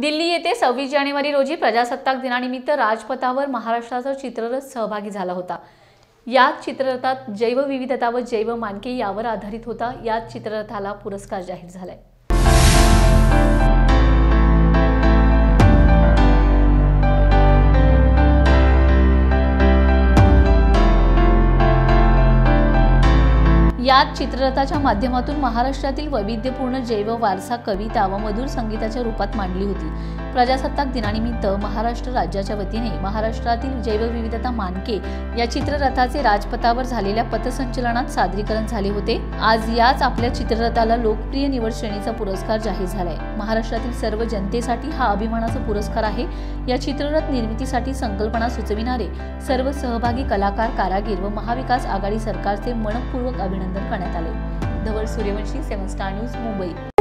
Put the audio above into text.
दिल्ली येथे 26 जानेवारी रोजी प्रजासत्ताक दिनानिमित्त राजपथावर महाराष्ट्राचा चित्ररथ सहभागी झाला होता। या चित्ररथात जैवविविधता व जैव मानके यावर आधारित होता। या चित्ररथाला पुरस्कार जाहीर झालाय। या चित्ररथाच्या माध्यमातून महाराष्ट्रातील वैविध्यपूर्ण जैव वारसा कविता व मधुर संगीताच्या रूपात मांडली होती। प्रजासत्ताक दिनानिमित्त महाराष्ट्र राज्याच्या वतीने महाराष्ट्रातील जैवविविधता मानके या चित्ररथाचे राजपथावर झालेल्या पथसंचलनात सादरीकरण झाले होते। आज याच आपल्या चित्ररथाला लोकप्रिय निवड श्रेणीचा पुरस्कार जाहीर झालाय। महाराष्ट्रातील सर्व जनतेसाठी हा अभिमानाचा पुरस्कार आहे। या चित्ररथ निर्मितीसाठी संकल्पना सुचविणारे सर्व सहभागी कलाकार, कारागीर व महाविकास आघाडी सरकारचे मनपूर्वक अभिनंदन करण्यात आले। Dhawal Suryavanshi, 7 star news, Mumbai.